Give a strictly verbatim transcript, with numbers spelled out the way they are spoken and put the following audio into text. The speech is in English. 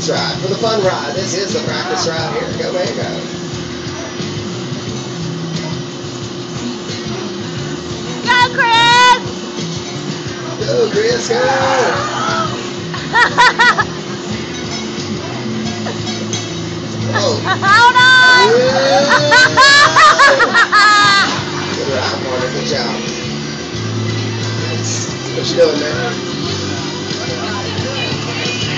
practice ride, for the fun ride. This is the practice ride. Here, go, man, go. Go, Chris! Go, Chris, go! Oh. Hold on!